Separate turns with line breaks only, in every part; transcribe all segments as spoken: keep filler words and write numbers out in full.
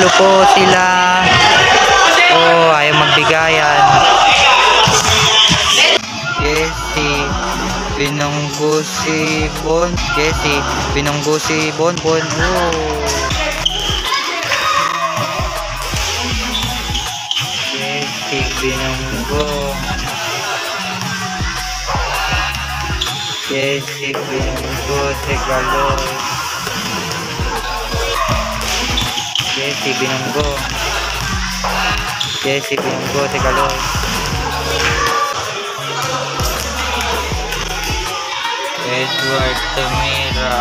Nagulo po sila. Oh, ayaw magbigayan. Jessie, binunggo si Bon. Jessie, binunggo si Bon Bon. Oh. Jessie, binunggo. Jessie, binunggo si Galoy. Jessie, binunggo. Jessie, binunggo si Galoy. Edward Tumira.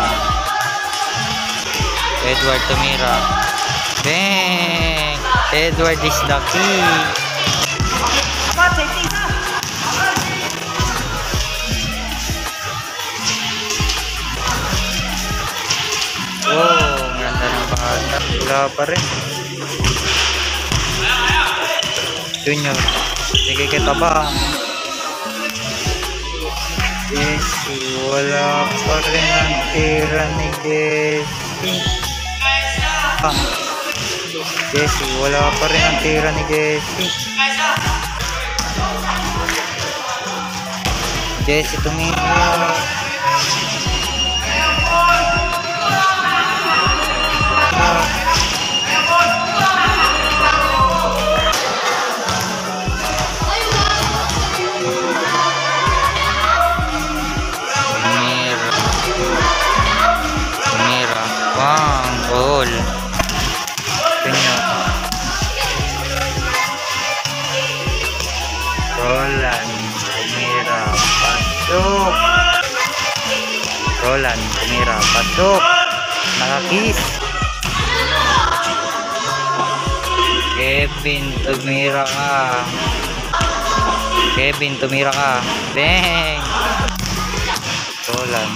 Edward Tumira. Bang! Edward is the key. Oh, ganda ng bata. Wala pa rin. Junior. Sige kita ba? Jessie, wala pa rin ang tira ni Jessie. Ah. Jessie, wala pa rin ang tira ni Jessie. Jessie, tumira. Roland, tumira, pasok. Roland, tumira, pasok. Nakakis. Kevin, tumira ka. Kevin, tumira ka. Bang! Roland.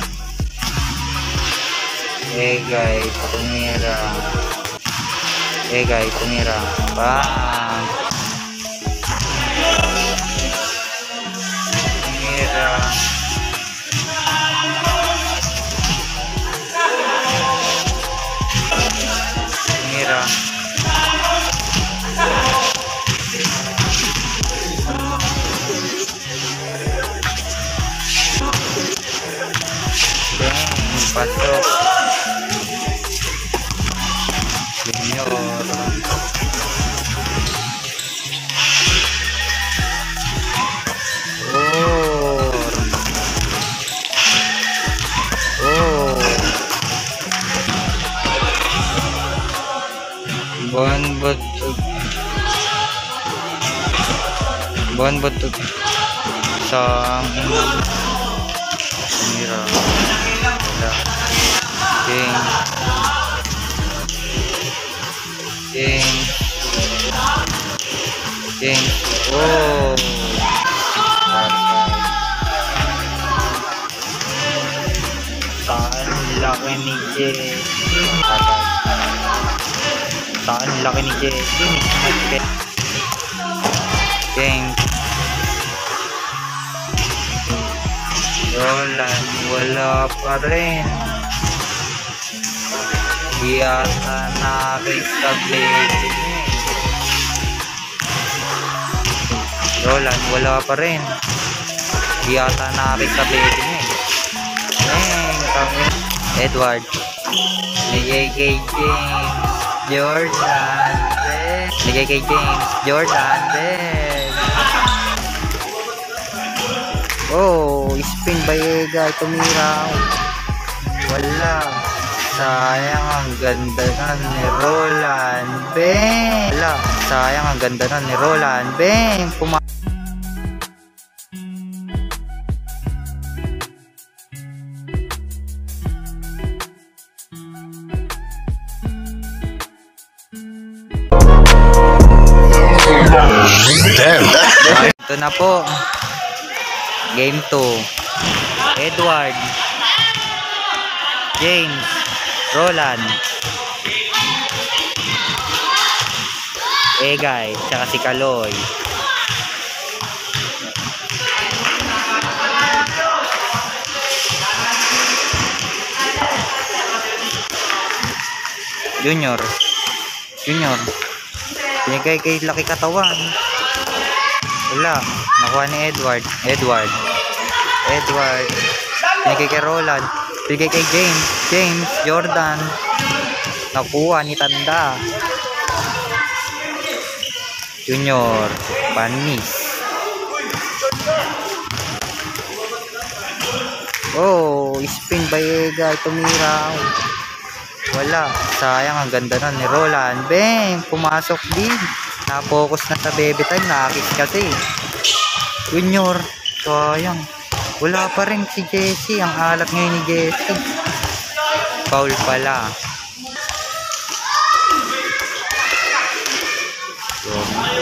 Egay, tumira. Egay, tumira. Bang! Tumira. Tumira. Pasok. Junior. Oh. Oh. Bon butut. Bon butut. Sang Mira. King King King oh saan laki ni Jessie saan laki ni Jessie King Roland wala pa rin. Yata nakikabletin eh. Roland, wala pa rin. Yata nakikabletin eh. Dang, kami. Edward. Ni J K James. Jordan. Ni J K James. Jordan. Dang. Oh, spin by Egay. Tumira. Wala. Sayang ang ganda na ni Roland. Bang! Wala. Sayang ang ganda na ni Roland. Bang! Puma Ito na po. Game two. Edward. James. Roland. Egay, tsaka si Kaloy. Junior. Junior. Binigay kay Laki Katawan. Wala. Nakuha ni Edward. Edward. Edward. Binigay kay Roland. Binigay kay James. James. Jordan. Nakuha ni Tanda. Junior. Panis. Oh, spin by Ega. Tumira. Wala. Sayang, ang ganda nun ni Roland. Bang! Pumasok din. Na-focus na sa baby time. Nakakit kasi. Junior. Sayang. Wala pa rin si Jesse. Ang alat ngayon ni Jesse. Foul pala. So,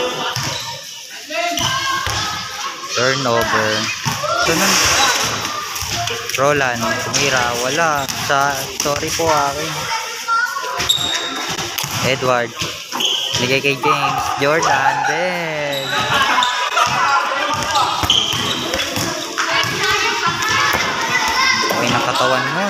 turnover. So, nun, Roland, Mira, wala. Sa, sorry po akin. Edward. Nigay kay James. Jordan. Ben. Okay, nakatawan nun.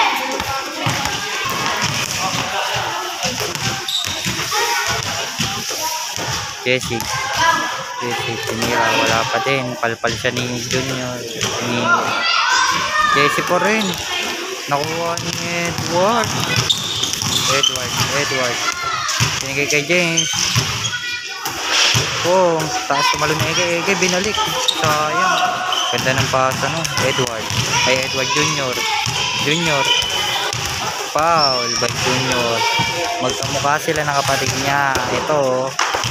Jesse. Jesse. Mira, wala pa din. Palpal siya ni Junior. Ni Jesse po rin. Nakuha ni Edward. Edward. Edward. Binigay kay James. Oh, taas tumalo na Ege. Ege, binalik. Sayang. Ganda ng pasa no. Edward. Ay, Edward Junior. Junior. Foul by Junior. Magkamukha sila ng kapatid niya. Ito.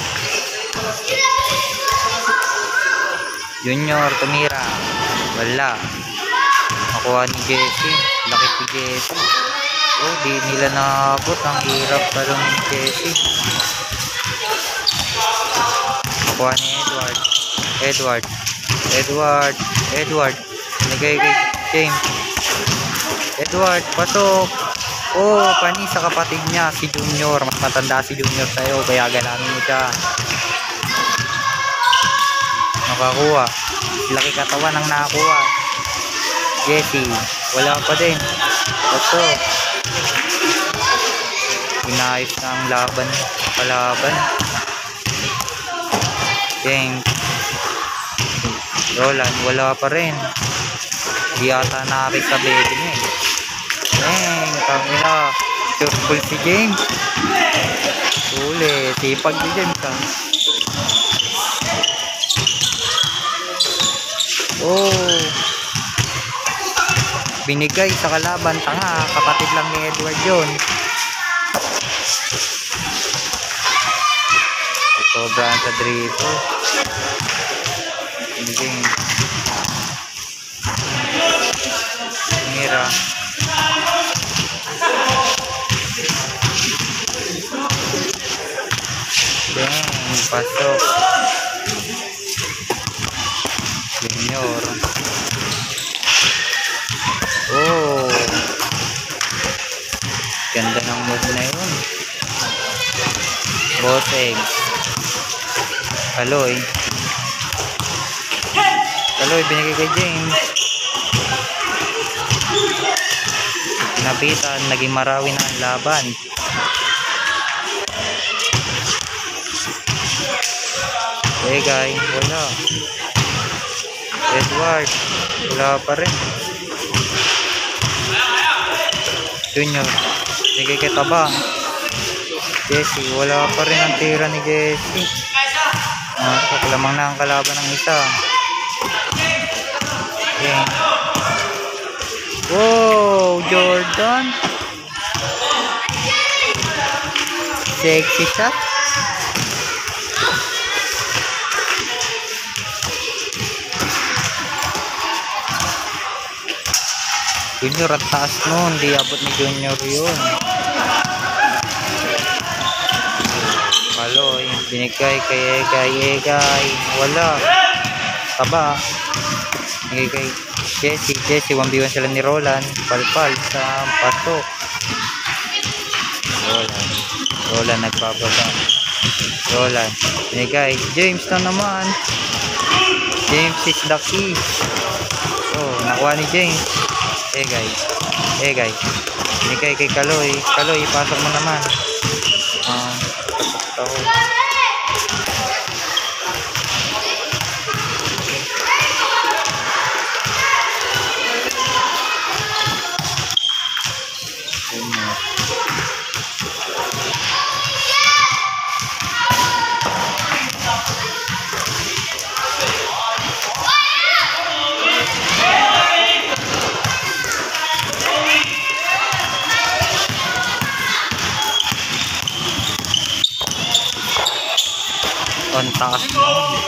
Junior, tumira. Wala. Nakuha ni Jesse. Laki ni Jesse. Oh, di nila naabot. Ang hirap talong ni Jesse. Nakuha ni Edward. Edward. Edward. Edward. Nagay kay James. Edward, pasok. Oh, panis sa kapatid niya. Si Junior. Mas matanda si Junior sa'yo. Kaya galamin mo siya. Nakakuha. Laki Katawan ang nakakuha. Jesse. Wala pa din. Pasok. Inayos na ang laban. Palaban. James. Roland. Wala pa rin. Di ata narin sa baby niya eh. Dang. Kamila. Surful si James. Uli. Sipag si James ha. Oh. Binigay sa kalaban. Tanga. Kapatid lang ni Edward yun. Sobrang sa dribble. Binigay. Mira. Dang. Pasok. Junior. Oh. Ganda ng move na yun. Boseng. Kaloy. Kaloy, binigay kay James. Napitan, naging marawi na ang laban. Egay, wala. Edward, wala pa rin. Junior, binigay kay Tabang. Jesse, wala pa rin ang tira ni Jesse. Ah, so, lamang na ang kalaban ng isa. Okay. Wow, Jordan. Sexy shot. Junior at taas nun, di abot ni Junior yun. Kaloy, binigay kay Egay, Egay, wala. Taba. Binigay kay Jesse, Jesse, one v one sila ni Roland. Palpal sa pasok. Roland, Roland nagpapaba. Roland, binigay. James na naman. James is the key. Oh, nakuha ni James. Egay, Egay. Binigay kay Kaloy. Kaloy, ipasok mo naman. Ah, ako. Ang taas mo.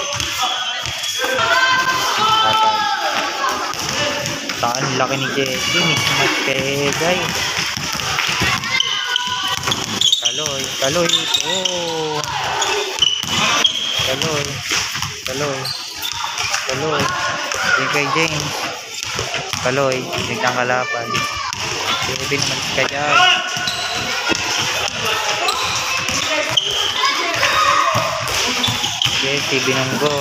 Saan laki ni Jesse. Mismatch kay Egay. Kaloy. Kaloy. Oh. Kaloy. Kaloy. Kaloy. Yung kay James. Kaloy. Biglang kalapan. Hindi naman ka dyan. Jesse binunggo.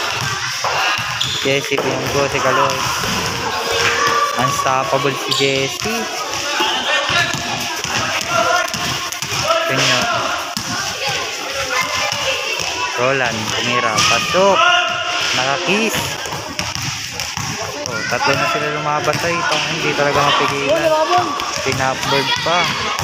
Jesse binunggo si Kaloy. Unstoppable si Jesse. Tunyo. Roland, tumira. Pasok. Nakakiss. Oh, tatlo na sila lumabantay. Itong hindi talaga mapigilan. Pinupbird pa.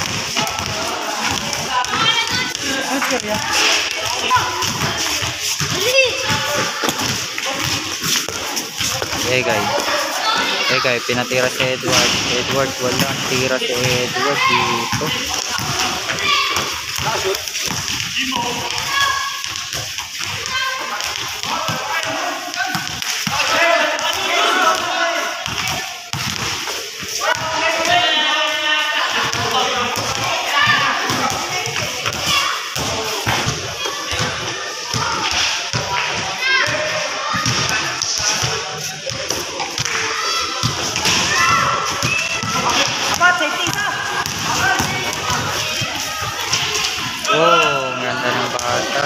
Egay. Egay, pinatira si Edward. Edward, walang tira si Edward dito. Oh, ganda ng bata.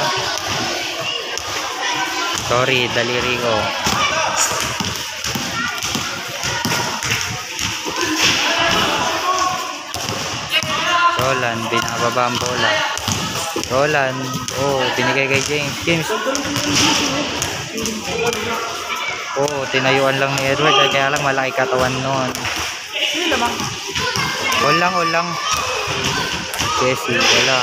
Sorry, daliri ko. Roland, binababa ang bola. Roland, oh, binigay kay James. James. Oh, tinayuan lang ni Edward. Kaya lang malaki katawan nun. Ulang, ulang. Jesse, wala.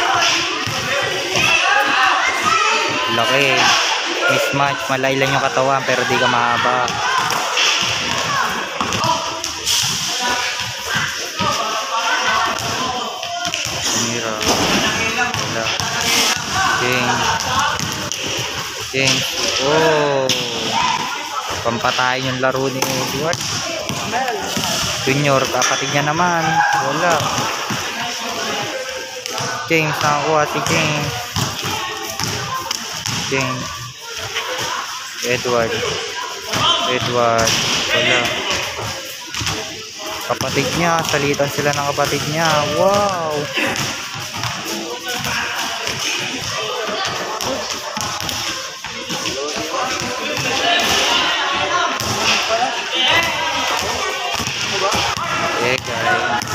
Laki. Mismatch. Malay lang yung katawan pero di ka mahaba. Mira. Wala. James. James. Oh. Pampatayin yung laro ni Edward. Junior. Kapatid niya naman. Wala. James. Nakakuha si James. James. Edward. Edward. Wala. Kapatid niya. Salitan sila ng kapatid niya. Wow. Eh guys.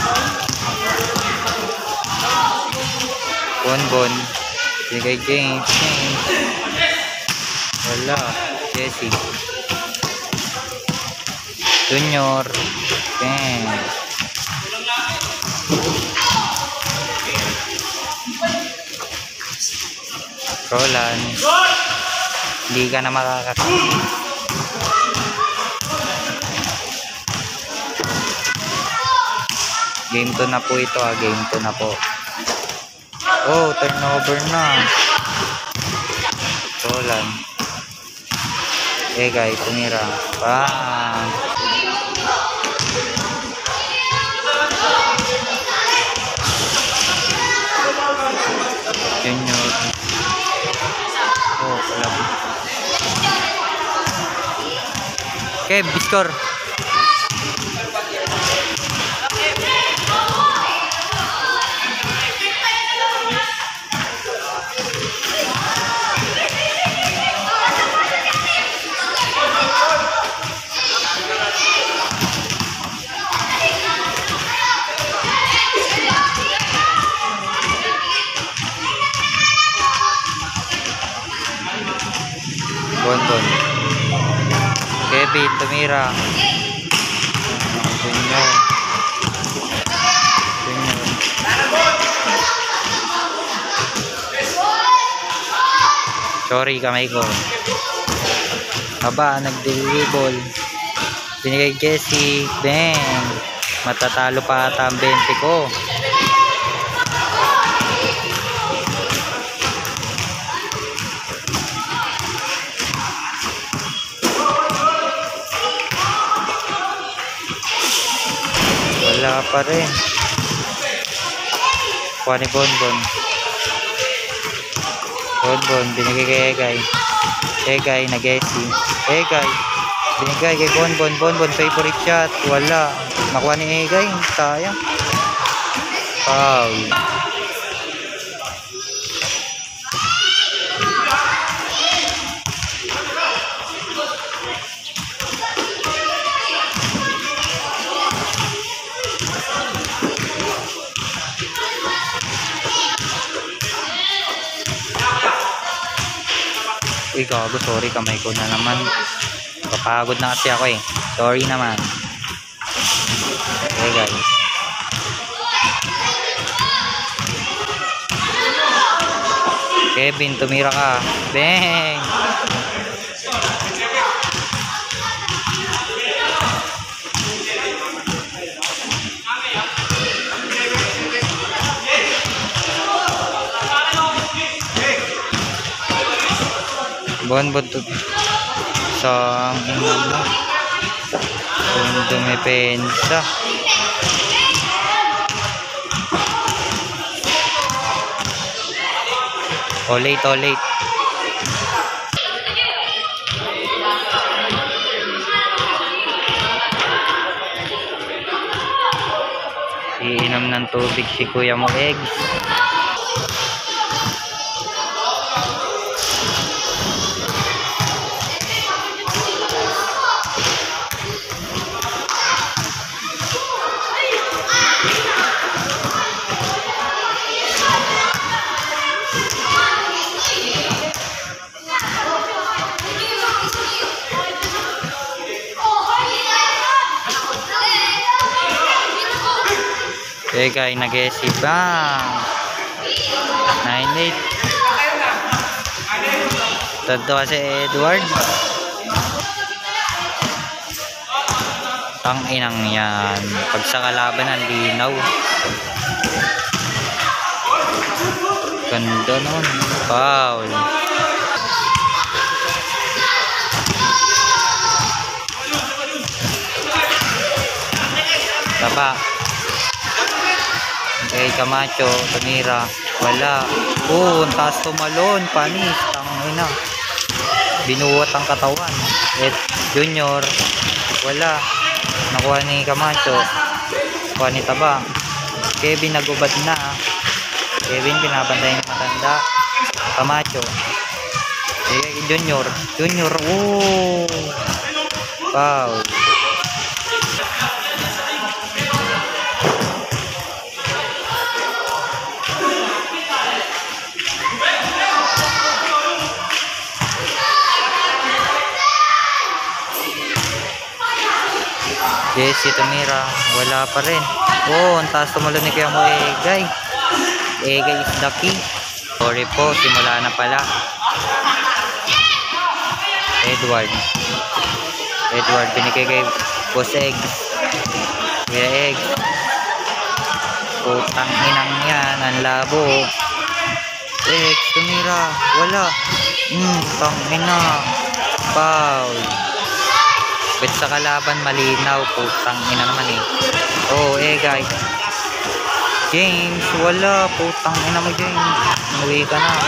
Bon Bon. Sige James. James. Wala. Jesse. Junior. Ben. Roland. Hindi ka na makakakita. Game two na po ito ah. Game two na po. Oh, turnover na. Roland. Eh guys, tumira. Bang. Junior. Oh, wala. Okay, score. tumira. Junior. Junior. Sorry, kamay ko. Aba, nag-dribble. Binigay Jesse. Bang. Matatalo pa ata ang twenty ko. Wala pa rin. Kuha ni Bonbon. Bonbon, binigay kay Egay. Egay, nag-Esi. Egay, binigay kay Bonbon. Bonbon, favorite shot. Wala. Nakuha ni Egay. Sayang. Foul. Uy, gago, sorry, kamay ko na naman. Papagod na kasi ako eh. Sorry naman. Okay guys. Kevin, tumira ka. Bang! Bonbon to sang ina mo. Kung dumipensa. O late, o late. Iinom ng tubig si Kuya mo, Eggs. Eh guys, nag-esi bang nine eight. Tanto kasi Edward. Tang inang yan. Pag sa kalaban, linaw. Ganda nun. Foul. Tapa. Okay, Camacho, tumira. Wala. Oh, ang taas tumalon. Panis. Tangina. Binuwat ang katawan. Et Junior. Wala. Nakuha ni Camacho. Nakuha ni Taba. Kevin nagubad na. Kevin pinapantay ng matanda. Camacho. Eh, Junior. Junior. Oh. Wow. Jesse tumira, wala pa rin. Oh, ang taas tumalon ni Kuya mo, Egay. Egay is the key. Sorry po, simula na pala. Edward. Edward, binigay kay Boss Eggs. Kuya Eggs. Putang inang yan, ang labo. Eggs, tumira, wala. Hmm, tang ina. Foul. Bet sa kalaban malinaw, putang ina naman eh. Oh, eh guys. James, wala, putang ina mo James. Umuwi ka na.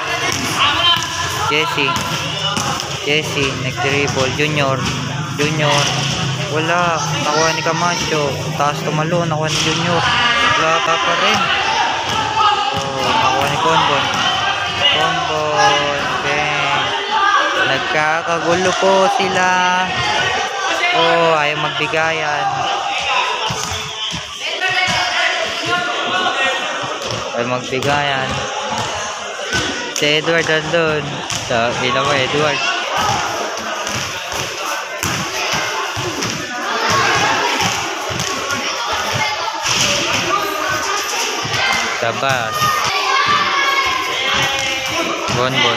Jesse. Jesse, nag-dribble. Junior. Junior. Wala. Nakuha ni Camacho. Taas tumalo, nakuha ni Junior. Wala ka pa rin. Oh, nakuha ni Bonbon. Bonbon. Bang. Nagkakagulo po sila. Oh, ayaw magbigayan. Ayaw magbigayan. Si Edward nandun. So, ina mo Edward. Labas. Bonbon.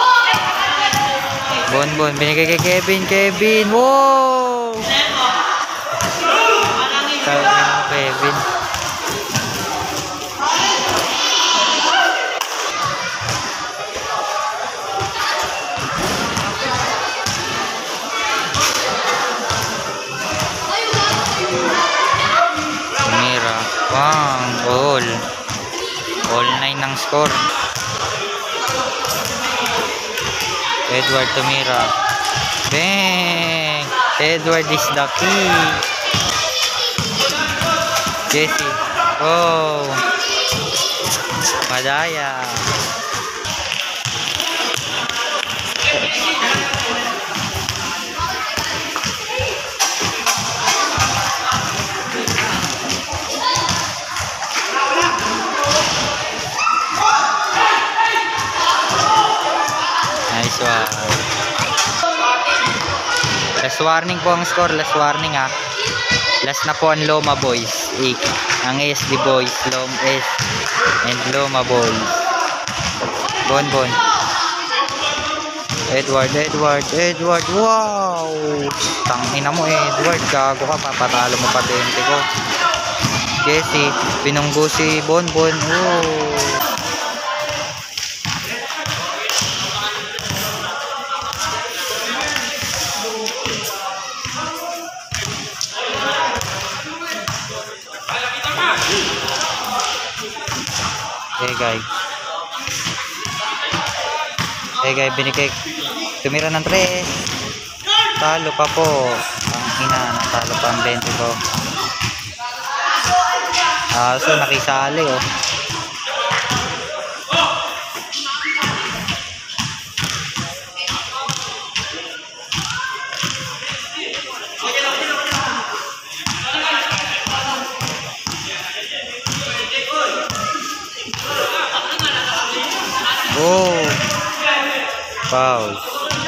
Bonbon. Binigay kay Kevin. Kevin. Wow! Tawag mo Kevin. Tumira. Wow, all. All nine ng score. Edward tumira. Bang! Edward is the key. Jesse. Oh. Madaya. Nice one. Last warning po ang score. Last warning ha. Last na po ang Loma Boys. eight. Ang A S D Boys. Lom S. And Loma Boys. Bon Bon. Edward. Edward. Edward. Wow. Tangina mo Edward. Gago ka. Papatalo mo pa dente ko. Jesse. Pinunggo si Bon Bon. Oh. Hey guys. Hey guys, binigay. Tumira ng tres. Talo pa po. Ang ina, natalo pa ang bente ko. Ah, so nakisali oh. Oh, foul.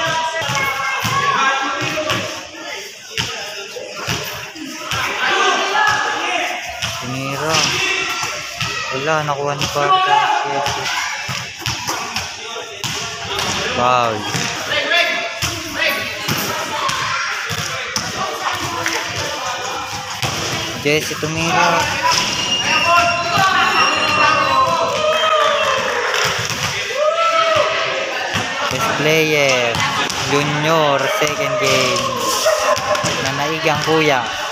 Tumira. Wala, nakuha ni Parda. Foul. Jesse tumira. Player Junior second game. Nanaigang kuya.